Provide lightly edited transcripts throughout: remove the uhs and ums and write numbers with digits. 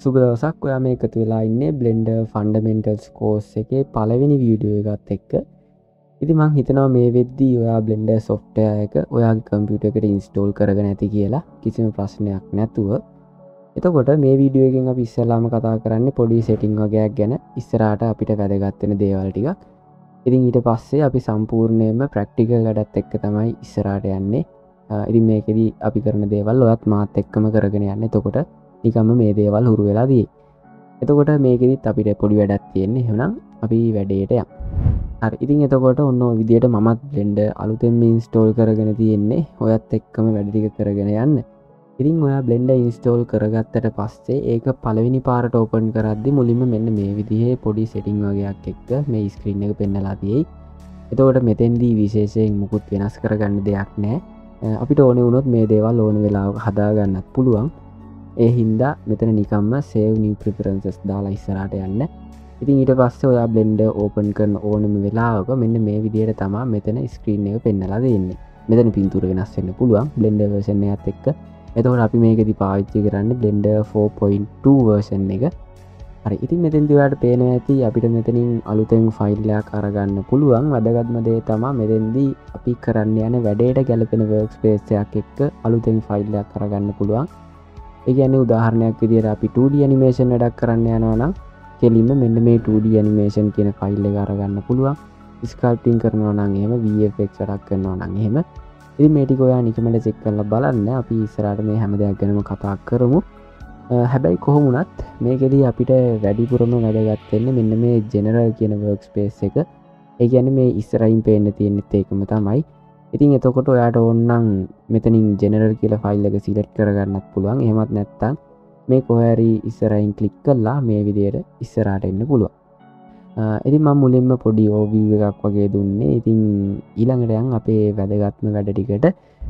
සුබ දවසක්. ඔයා මේ එකතු වෙලා ඉන්නේ Blender Fundamentals course එකේ පළවෙනි වීඩියෝ එකත් එක්ක. ඉතින් මං හිතනවා මේ වෙද්දී ඔයා Blender software එක ඔයාගේ කම්පියුටර් එකට install කරගෙන ඇති කියලා කිසිම ප්‍රශ්නයක් නැතුව. එතකොට මේ වීඩියෝ එකෙන් අපි ඉස්සෙල්ලාම කතා කරන්නේ පොඩි setting වගේක් ගැන. ඉස්සරහට අපිට වැදගත් වෙන දේවල් ටිකක්. ඉතින් ඊට පස්සේ අපි සම්පූර්ණයෙන්ම practical වැඩත් එක්ක තමයි ඉස්සරහට යන්නේ. ඉතින් මේකෙදි අපි කරන දේවල් ඔයත් මාත් එක්කම කරගෙන යන්න. එතකොට නිකම්ම මේ දේවල් හුරු වෙලා දී. එතකොට මේකෙදිත් අපිට පොඩි වැඩක් තියෙන්නේ. එහෙනම් අපි වැඩේට යමු. හරි. ඉතින් එතකොට ඔන්න ඔය විදිහට මමත් Blender අලුතෙන්ම install කරගෙන තියෙන්නේ. ඔයත් එක්කම වැඩ ටික කරගෙන යන්න. ඉතින් ඔයා Blender install කරගත්තට පස්සේ ඒක පළවෙනි පාරට open කරද්දි මුලින්ම මෙන්න මේ විදිහේ පොඩි setting වගේක් එක්ක මේ screen එක පෙන්නලා තියෙයි. එතකොට මෙතෙන්දී විශේෂයෙන් මුකුත් වෙනස් කරගන්න දෙයක් නැහැ. අපිට ඕනේ වුණොත් මේ දේවල් ඕන වෙලාවක හදා ගන්නත් පුළුවන්. ඒ හින්දා මෙතන නිකම්ම save new preferences දාලා ඉස්සරහට යන්න. ඉතින් ඊට පස්සේ ඔයා Blender open කරන ඕනම වෙලාවක මෙන්න මේ විදිහට තමයි මෙතන screen එක පෙන්නලා දෙන්නේ. මෙතන පින්තූර වෙනස් වෙන්න පුළුවන් Blender version එකත් එක්ක. එතකොට අපි මේකෙදි පාවිච්චි කරන්නේ Blender 4.2 version එක. හරි. ඉතින් මෙතෙන්දී ඔයාලට පේනවා ඇති අපිට මෙතනින් අලුතෙන් ෆයිල් එකක් අරගන්න පුළුවන්. වැදගත්ම දේ තමයි මෙතෙන්දී අපි කරන්න යන වැඩේට ගැලපෙන workspace එකක් එක්ක අලුතෙන් ෆයිල් එකක් අරගන්න පුළුවන්. ඒ කියන්නේ උදාහරණයක් විදිහට අපි 2D animation වැඩක් කරන්න යනවා නම් කෙලින්ම මෙන්න මේ 2D animation කියන ෆයිල් එක අරගන්න පුළුවන්. sculpting කරනවා නම් එහෙම VFX වැඩක් කරනවා නම් එහෙම. ඉතින් මේ ටික ඔයා නිකමල චෙක් කරලා බලන්න. අපි ඉස්සරහට මේ හැම දෙයක් ගැනම කතා කරමු. හැබැයි කොහොම වුණත් මේකෙදී අපිට වැඩිපුරම වැදගත් වෙන්නේ මෙන්න මේ general කියන workspace එක. ඒ කියන්නේ මේ ඉස්සරහින් පේන්න තියෙනෙත් ඒකම තමයි. ඉතින් එතකොට ඔයාට ඕනනම් මෙතනින් general කියලා ෆයිල් එක select කරගන්නත් පුළුවන්. එහෙමත් නැත්නම් මේ කොහේ හරි ඉස්සරහින් click කරලා මේ විදිහට ඉස්සරහට එන්න පුළුවන්. ඉතින් මම මුලින්ම පොඩි overview එකක් වගේ දුන්නේ. ඉතින් ඊළඟට යන් අපේ වැදගත්ම වැඩ ටිකට.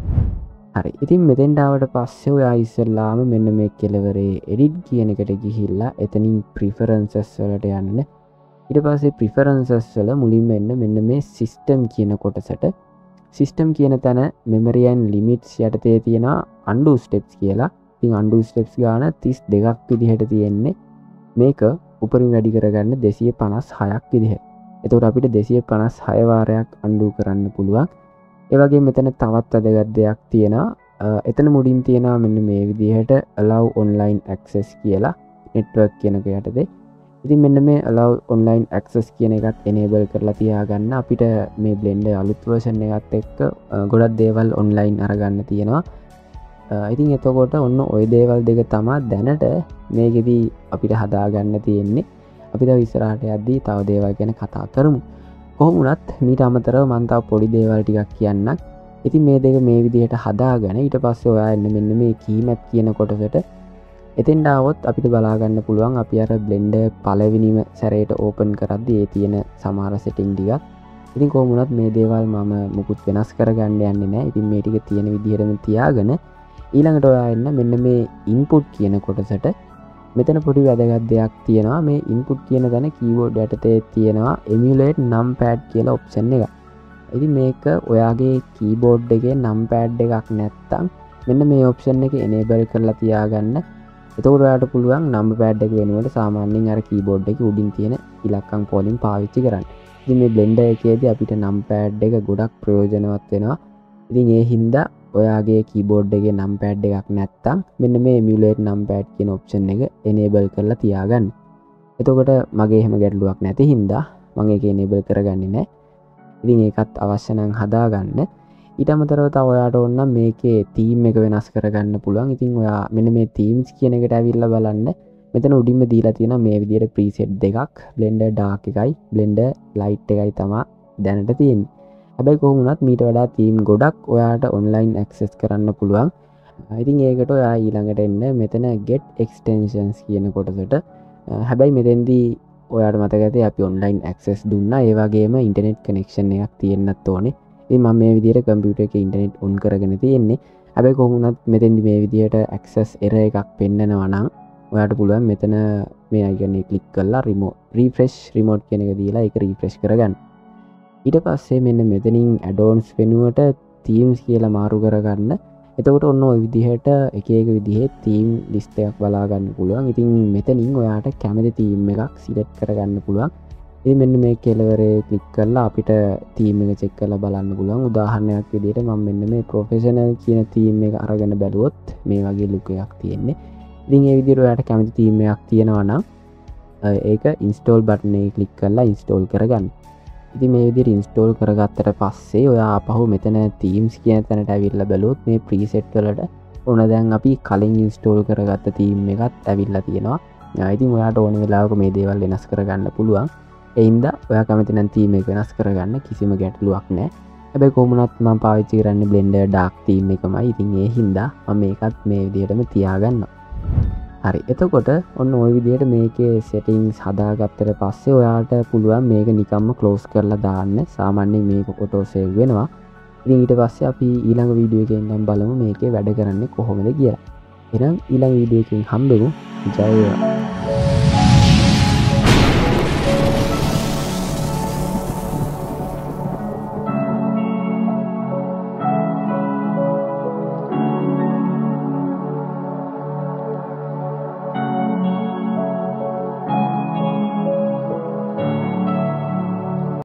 හරි. ඉතින් මෙතෙන්ට ආවට පස්සේ ඔයා ඉස්සෙල්ලාම මෙන්න මේ කෙලවරේ edit කියන එකට ගිහිල්ලා එතනින් preferences වලට යන්න. ඊට පස්සේ preferences වල මුලින්ම එන්න මෙන්න මේ system කියන කොටසට. system කියන තැන memory and limits යටතේ තියෙන undo steps කියලා. ඉතින් undo steps ගාන 32ක් විදිහට තියෙන්නේ. මේක උපරිම වැඩි කරගන්න 256ක් විදිහට. එතකොට අපිට 256 වාරයක් undo කරන්න පුළුවන්. ඒ වගේ මෙතන තවත් වැදගත් දෙයක් තියෙනවා. එතන මුලින් තියෙනවා මෙන්න මේ විදිහට allow online access කියලා network කියන එක යටතේ. ඉතින් මෙන්න මේ allow online access කියන එකත් enable කරලා තියාගන්න. අපිට මේ Blender අලුත් version එකත් එක්ක ගොඩක් දේවල් online අරගන්න තියෙනවා. ඉතින් එතකොට ඔන්න ওই දේවල් දෙක තමයි දැනට මේකෙදි අපිට හදාගන්න තියෙන්නේ. අපි තව ඉස්සරහට යද්දී තව දේවල් ගැන කතා කරමු. කොහොම වුණත් මීට අමතරව මම තව පොඩි දේවල් ටිකක් කියන්නම්. ඉතින් මේ දෙක මේ විදිහට හදාගෙන ඊට පස්සේ ඔයා එන්න මෙන්න මේ key map කියන කොටසට. එතෙන්ට આવොත් අපිට බලා ගන්න පුළුවන් අපි අර Blender පළවෙනිම සැරේට open කරද්දී ඒ තියෙන සමහර setting ටිකක්. ඉතින් කොහොම වුණත් මේ දේවල් මම මුකුත් වෙනස් කරගන්න යන්නේ නැහැ. ඉතින් මේ ටික තියෙන විදිහටම තියාගෙන ඊළඟට ඔයා එන්න මෙන්න මේ input කියන කොටසට. මෙතන පොඩි වැදගත් දෙයක් තියෙනවා. මේ input කියන තැන keyboard යටතේ තියෙනවා emulate numpad කියලා option එක. ඉතින් මේක ඔයාගේ keyboard එකේ numpad එකක් නැත්තම් මෙන්න මේ option එක enable කරලා තියාගන්න. එතකොට ඔයාට පුළුවන් numpad එක වෙනුවට සාමාන්‍යයෙන් අර keyboard එකේ උඩින් තියෙන ඉලක්කම් පොලින් පාවිච්චි කරන්න. ඉතින් මේ Blender එකේදී අපිට numpad එක ගොඩක් ප්‍රයෝජනවත් වෙනවා. ඉතින් ඒ හින්දා ඔයාගේ keyboard එකේ numpad එකක් නැත්තම් මෙන්න මේ emulate numpad කියන option එක enable කරලා තියාගන්න. එතකොට මගේ එහෙම ගැටලුවක් නැති හින්දා මම ඒක enable කරගන්නේ නැහැ. ඉතින් ඒකත් අවශ්‍ය නම් හදාගන්න. ඊට අමතරව තව ඔයාට ඕන නම් මේකේ theme එක වෙනස් කරගන්න පුළුවන්. ඉතින් ඔයා මෙන්න මේ themes කියන එකට ඇවිල්ලා බලන්න. මෙතන උඩින්ම දීලා තියෙනවා මේ විදිහට preset දෙකක්. Blender dark එකයි Blender light එකයි තමයි දැනට තියෙන්නේ. හැබැයි කොහොම වුණත් මීට වඩා theme ගොඩක් ඔයාට online access කරන්න පුළුවන්. ඉතින් ඒකට ඔයා ඊළඟට එන්න මෙතන get extensions කියන කොටසට. හැබැයි මෙතෙන්දී ඔයාට මතක ඇති අපි online access දුන්නා. ඒ වගේම internet connection එකක් තියෙන්නත් ඕනේ. ඉතින් මම මේ විදිහට computer එකේ internet on කරගෙන තියෙන්නේ. හැබැයි කොහොම වුණත් මෙතෙන්දී මේ විදිහට access error එකක් පෙන්නනවා නම් ඔයාට පුළුවන් මෙතන මේ icon එක click කරලා refresh remote කියන එක දීලා ඒක refresh කරගන්න. ඊට පස්සේ මෙන්න මෙතනින් add-ons වෙනුවට themes කියලා මාරු කරගන්න එතකොට ඔන්න ඔය විදිහට එක විදිහේ තීම් ලිස්ට එකක් බලාගන්න පුළුවන්. ඉතින් මෙතනින් ඔයාට කැමති තීම් එකක් සිලෙක්ට් කරගන්න පුළුවන්. ඒ මෙන්න මේ කෙලවරේ ක්ලික් කරලා අපිට තීම් එක චෙක් කරලා බලන්න පුළුවන්. උදාහරණයක් විදිහට මම මෙන්න මේ ප්‍රොෆෙෂනල් කියන තීම් එක අරගෙන බැලුවොත් මේ වගේ ලුක් එකක් තියෙන්නේ. ඉතින් ඒ විදිහට ඔයාට කැමති තීම් එකක් තියෙනවා නම් ඒක ඉන්ස්ටෝල් බටන් එක ක්ලික් කරලා ඉන්ස්ටෝල් කරගන්න. ඉතින් මේ විදිහට ඉන්ස්ටෝල් කරගත්තට පස්සේ ඔයා ආපහු මෙතන තීම්ස් කියන තැනට ඇවිල්ලා බැලුවොත් මේ ප්‍රීසෙට් වලට ඕන දැන් අපි කලින් ඉන්ස්ටෝල් කරගත්ත තීම් එකත් ඇවිල්ලා තියෙනවා. ඉතින් ඔයාට ඕන වෙලාවක මේ දේවල් වෙනස් කරගන්න පුළුවන්. එයින්ද ඔයා කැමති නම් තීම් එක වෙනස් කරගන්න කිසිම ගැටලුවක් නැහැ. හැබැයි කොහොමුණත් මම පාවිච්චි කරන්නේ Blender Dark තීම් එකමයි. ඉතින් ඒ හින්දා මම මේකත් මේ විදිහටම තියාගන්නවා. හරි, එතකොට ඔන්න ওই විදිහට මේකේ settings හදාගත්තට පස්සේ ඔයාට පුළුවන් මේක නිකම්ම close කරලා දාන්න. සාමාන්‍යයෙන් මේක auto save වෙනවා. ඉතින් ඊට පස්සේ අපි ඊළඟ වීඩියෝ එකෙන් නම් බලමු මේකේ වැඩ කරන්නේ කොහොමද කියලා. එහෙනම් ඊළඟ වීඩියෝ එකකින් හම්බෙමු. ජය වේවා.